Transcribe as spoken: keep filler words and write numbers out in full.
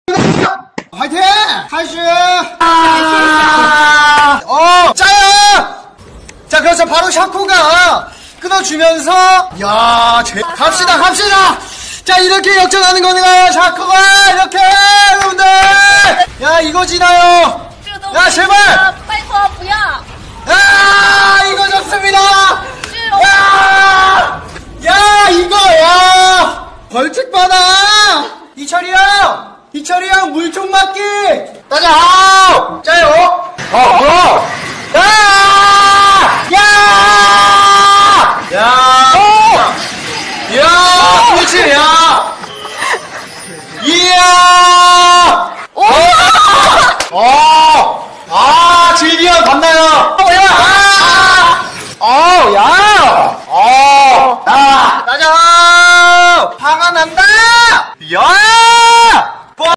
화이팅! 하이슈! 아~ 어! 짜요! 자, 그래서 바로 샤코가 끊어주면서, 야, 제, 갑시다, 갑시다! 자, 이렇게 역전하는 거네요, 샤코가! 이렇게! 여러분들! 야, 이거지나요? 야, 제발! 야, 이거 좋습니다! 야! 야, 이거, 야! 벌칙 받아! 이철이 형! 이철이 형, 물 좀 맞기! 따자, 아우! 짜요! 어, 어! 야! 야! 야! 야! 야! 그렇지, 야!